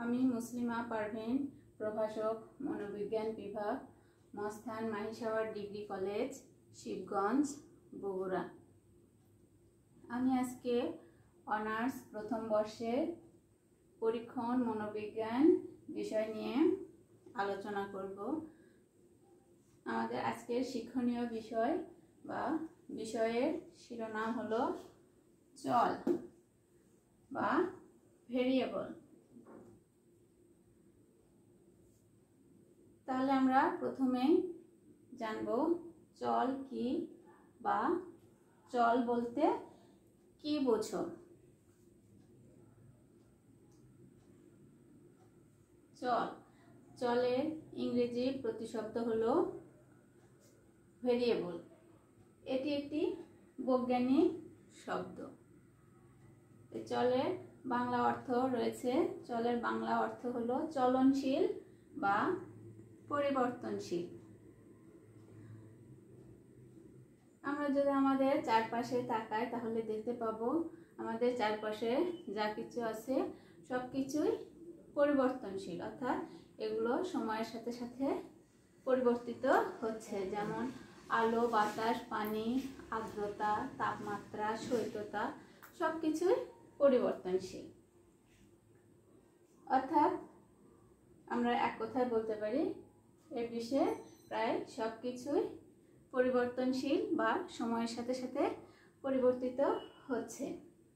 আমি মুসলিমা পারভিন, প্রভাষক, মনোবিজ্ঞান বিভাগ, মস্থান মাহিসাগর ডিগ্রি কলেজ, শিবগঞ্জ, বগুড়া। আমি আজকে অনার্স প্রথম বর্ষের পরীক্ষণ মনোবিজ্ঞান বিষয় নিয়ে আলোচনা করব। আমাদের আজকের শিক্ষণীয় বিষয় বা বিষয়ের শিরোনাম হলো চল বা ভেরিয়েবল। তাহলে আমরা প্রথমেই জানব চল কি বা চল বলতে কি বোঝো। চলের ইংরেজি প্রতিশব্দ হলো ভেরিয়েবল। এটি একটি বৈজ্ঞানিক শব্দ। চলের বাংলা অর্থ রয়েছে, চলের বাংলা অর্থ হলো চলনশীল বা পরিবর্তনশীল। আমরা যদি আমাদের চারপাশে তাকাই তাহলে দেখতে পাবো আমাদের চারপাশে যা কিছু আছে সবকিছুই পরিবর্তনশীল, অর্থাৎ এগুলো সময়ের সাথে সাথে পরিবর্তিত হচ্ছে। যেমন আলো, বাতাস, পানি, আর্দ্রতা, তাপমাত্রা, শৈত্যতা সবকিছুই পরিবর্তনশীল। অর্থাৎ আমরা এক কথায় বলতে পারি এর বিষয়ে প্রায় সবকিছুই পরিবর্তনশীল বা সময়ের সাথে সাথে পরিবর্তিত হচ্ছে।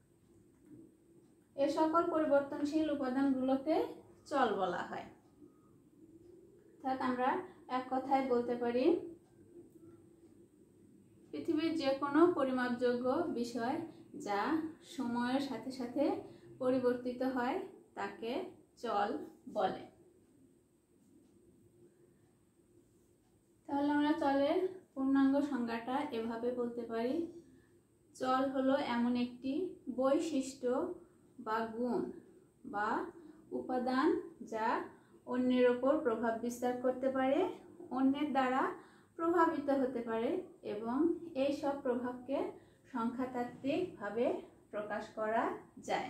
এ সকল পরিবর্তনশীল উপাদানগুলোকে চল বলা হয়। অর্থাৎ আমরা এক কথায় বলতে পারি পৃথিবীর যে কোনো পরিমাপযোগ্য বিষয় যা সময়ের সাথে সাথে পরিবর্তিত হয় তাকে চল বলে। তাহলে আমরা চলের পূর্ণাঙ্গ সংজ্ঞাটা এভাবে বলতে পারি, চল হলো এমন একটি বৈশিষ্ট্য বা গুণ বা উপাদান যা অন্যের ওপর প্রভাব বিস্তার করতে পারে, অন্যের দ্বারা প্রভাবিত হতে পারে এবং এই সব প্রভাবকে সংখ্যাতাত্ত্বিকভাবে প্রকাশ করা যায়।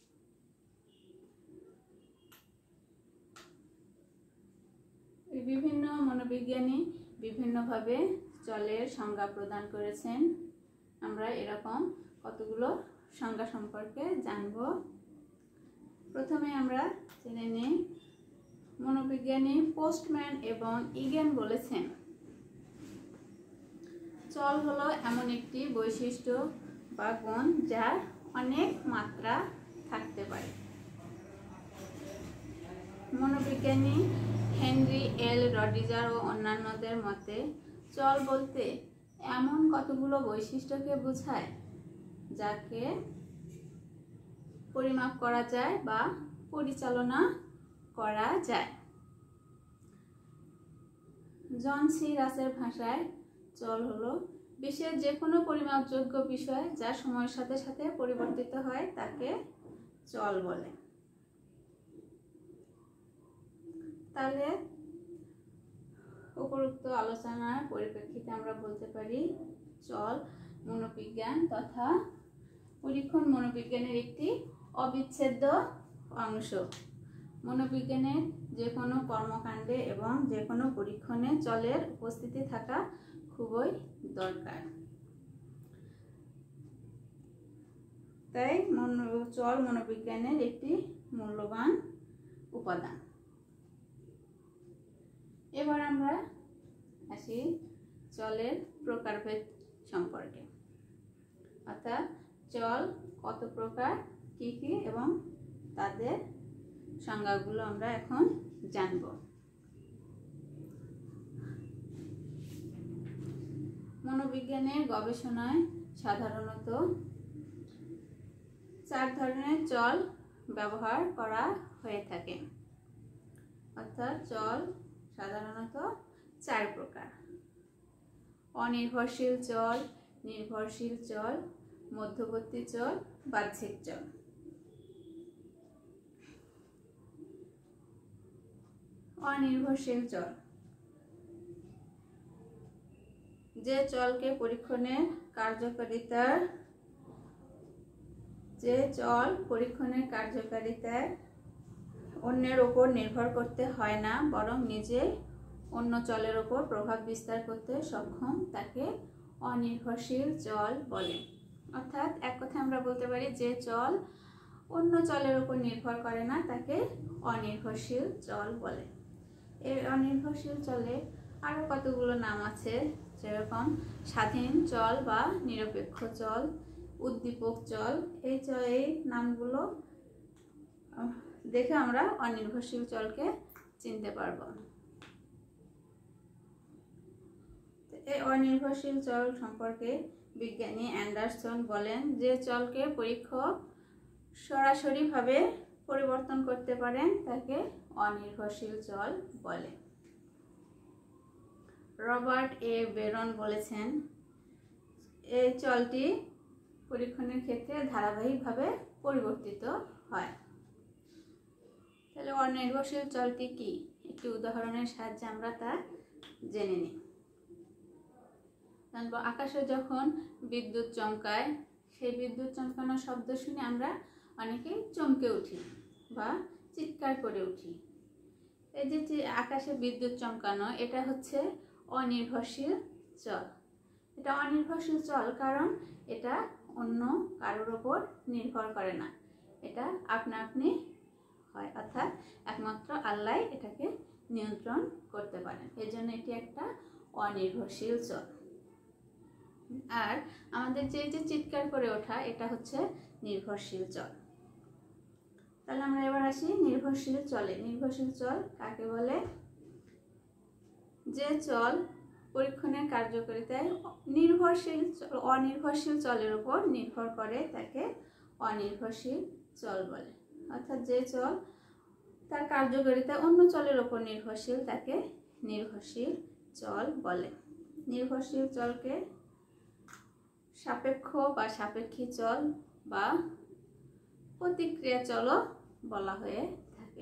বিভিন্ন মনোবিজ্ঞানী বিভিন্নভাবে চলের সংজ্ঞা প্রদান করেছেন। আমরা এরকম কতগুলো সংজ্ঞা সম্পর্কে জানব। প্রথমে আমরা জেনে নিই, মনোবিজ্ঞানী পোস্টম্যান এবং ইগেন বলেছেন চল হলো এমন একটি বৈশিষ্ট্য বা গুণ যার অনেক মাত্রা থাকতে পারে। মনোবিজ্ঞানী হেনরি এল রডিজার ও অন্যান্যদের মতে চল বলতে এমন কতগুলো বৈশিষ্ট্যকে বোঝায় যাকে পরিমাপ করা যায় বা পরিচালনা করা যায়। জন সি রাসের ভাষায় চল হলো বিশ্বের যে কোনো পরিমাপযোগ্য বিষয় যা সময়ের সাথে সাথে পরিবর্তিত হয় তাকে চল বলে। তাহলে উপরোক্ত আলোচনার পরিপ্রেক্ষিতে আমরা বলতে পারি চল মনোবিজ্ঞান তথা পরীক্ষণ মনোবিজ্ঞানের একটি অবিচ্ছেদ্য অংশ। মনোবিজ্ঞানের যে কোনো কর্মকাণ্ডে এবং যে কোনো পরীক্ষণে চলের উপস্থিতি থাকা খুবই দরকার। তাই চল মনোবিজ্ঞানের একটি মূল্যবান উপাদান। এবার আমরা আসি চলের প্রকারভেদ সম্পর্কে, অর্থাৎ চল কত প্রকার, কি কি এবং তাদের সংজ্ঞাগুলো আমরা এখন জানব। মনোবিজ্ঞানের গবেষণায় সাধারণত 4 ধরনের চল ব্যবহার করা হয়ে থাকে। অর্থাৎ চল সাধারণত 4 প্রকার: অনির্ভরশীল চল, নির্ভরশীল চল, মধ্যবর্তী চল, বাহ্যিক চল। অনির্ভরশীল চল যে চলকে পরীক্ষণের কার্যকারিতার অন্যের ওপর নির্ভর করতে হয় না, বরং নিজে অন্য চলের ওপর প্রভাব বিস্তার করতে সক্ষম তাকে অনির্ভরশীল চল বলে। অর্থাৎ এক কথা আমরা বলতে পারি যে চল অন্য চলের উপর নির্ভর করে না তাকে অনির্ভরশীল চল বলে। এই অনির্ভরশীল চলে আরও কতগুলো নাম আছে, যেরকম স্বাধীন চল বা নিরপেক্ষ চল, উদ্দীপক চল। এই নামগুলো দেখে আমরা অনির্ভরশীল চলকে চিনতে পারব। এই অনির্ভরশীল চল সম্পর্কে বিজ্ঞানী অ্যান্ডারসন বলেন যে চলকে পরীক্ষক সরাসরিভাবে পরিবর্তন করতে পারেন তাকে অনির্ভরশীল চল বলে। রবার্ট এ বেরন বলেছেন এই চলটি পরীক্ষণের ক্ষেত্রে ধারাবাহিকভাবে পরিবর্তিত হয়। তাহলে অনির্ভরশীল চলটি কি, একটি উদাহরণের সাহায্যে আমরা তা জেনে নিই। আকাশে যখন বিদ্যুৎ চমকায়, সেই বিদ্যুৎ চমকানোর শব্দ শুনে আমরা অনেকে চমকে উঠি বা চিৎকার করে উঠি। এই যে আকাশে বিদ্যুৎ চমকানো, এটা হচ্ছে অনির্ভরশীল চল। এটা অনির্ভরশীল চল কারণ এটা অন্য কারোর ওপর নির্ভর করে না, এটা আপনা আপনি হয়, অর্থাৎ একমাত্র আল্লাহ এটাকে নিয়ন্ত্রণ করতে পারেন। এই জন্য এটি একটা অনির্ভরশীল চল। আর আমাদের যে চিৎকার করে ওঠা, এটা হচ্ছে নির্ভরশীল চল। তাহলে আমরা এবার আসি নির্ভরশীল চলে। নির্ভরশীল চল কাকে বলে? যে চল পরীক্ষণের কার্যকারিতায় অনির্ভরশীল চলের উপর নির্ভর করে তাকে অনির্ভরশীল চল বলে। অর্থাৎ যে চল তার কার্যকারিতা অন্য চলের উপর নির্ভরশীল তাকে নির্ভরশীল চল বলে। নির্ভরশীল চলকে সাপেক্ষ বা সাপেক্ষী চল বা প্রতিক্রিয়া চলও বলা হয়ে থাকে।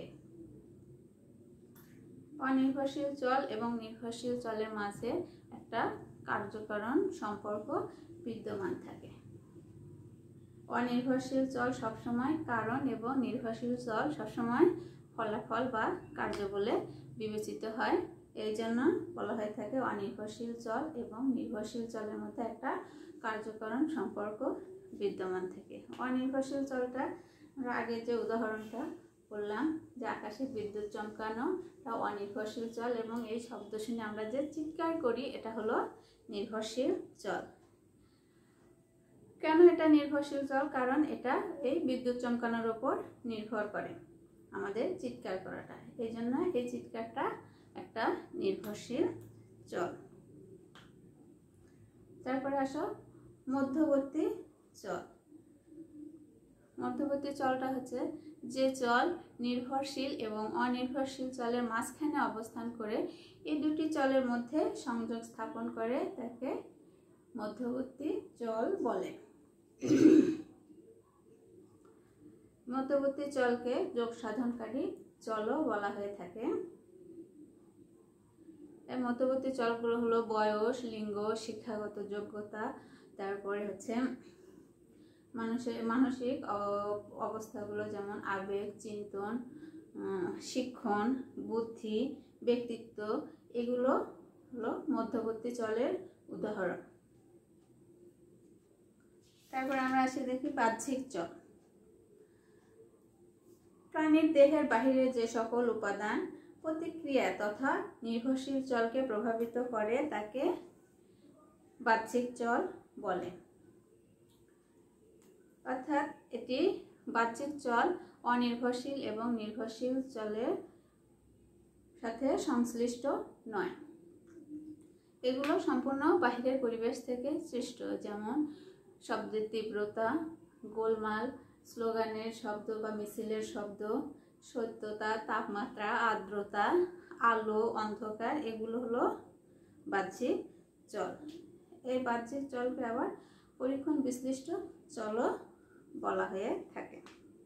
অনির্ভরশীল চল এবং নির্ভরশীল চলের মাঝে একটা কার্যকারণ সম্পর্ক বিদ্যমান থাকে। অনির্ভরশীল চল সবসময় কারণ এবং নির্ভরশীল চল সবসময় ফলাফল বা কার্য বলে বিবেচিত হয়। এই জন্য বলা হয়ে থাকে অনির্ভরশীল চল এবং নির্ভরশীল চলের মধ্যে একটা কার্যকারণ সম্পর্ক বিদ্যমান থাকে। অনির্ভরশীল চলটা আমরা আগে যে উদাহরণটা বললাম যে আকাশে বিদ্যুৎ চমকানো, তা অনির্ভরশীল চল এবং এই শব্দ শুনে আমরা যে চিৎকার করি এটা হলো নির্ভরশীল চল। কেন এটা নির্ভরশীল চল? কারণ এটা এই বিদ্যুৎ চমকানোর উপর নির্ভর করে আমাদের চিৎকার করাটা, এই জন্য এই চিৎকারটা একটা নির্ভরশীল চল। তারপরে আসো মধ্যবর্তী চল। মধ্যবর্তী চলটা হচ্ছে যে চল নির্ভরশীল এবং অনির্ভরশীল চলের মাঝখানে অবস্থান করে এই দুটি চলের মধ্যে সংযোগ স্থাপন করে তাকে মধ্যবর্তী চল বলে। মধ্যবর্তী চলকে যোগ সাধনকারী চলও বলা হয়ে থাকে। এই মধ্যবর্তী চলগুলো হলো বয়স, লিঙ্গ, শিক্ষাগত যোগ্যতা, তারপরে হচ্ছে মানসিক অবস্থাগুলো যেমন আবেগ, চিন্তন, শিক্ষণ, বুদ্ধি, ব্যক্তিত্ব, এগুলো হলো মধ্যবর্তী চলের উদাহরণ। তারপর আমরা আসি দেখি বাহ্যিক চল। প্রাণীর দেহের বাহিরে যে সকল উপাদান প্রতিক্রিয়া তথা নির্ভরশীল চলকে প্রভাবিত করে তাকে বাহ্যিক চল বলে। অর্থাৎ এটি বাহ্যিক চল অনির্ভরশীল এবং নির্ভরশীল চলের সাথে সংশ্লিষ্ট নয়। এগুলো সম্পূর্ণ বাহিরের পরিবেশ থেকে সৃষ্ট, যেমন শব্দের তীব্রতা, গোলমাল, স্লোগানের শব্দ বা মিছিলের শব্দ, সত্যতা, তাপমাত্রা, আর্দ্রতা, আলো, অন্ধকার, এগুলো হলো বাহ্যিক চল। এই বাহ্যিক চলকে আবার পরীক্ষণ বিশ্লিষ্ট চলও বলা হয়ে থাকে।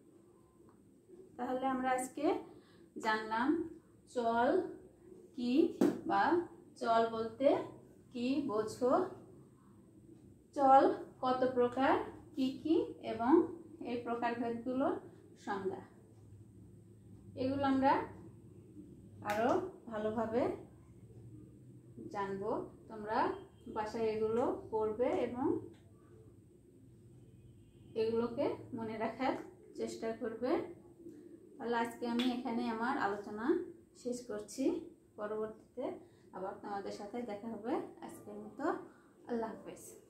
তাহলে আমরা আজকে জানলাম চল কি বা চল বলতে কি বোঝো, চল কত প্রকার, কি কি, এবং এই প্রকারভেদগুলোর সংজ্ঞা। এগুলো আমরা আরো ভালোভাবে জানবো। তোমরা বাসায় এগুলো পড়বে এবং এগুলোকে মনে রাখার চেষ্টা করবে। তাহলে আজকে আমি এখানে আমার আলোচনা শেষ করছি। পরবর্তীতে আবার তোমাদের সাথে দেখা হবে। আজকের মতো আল্লাহ হাফেজ।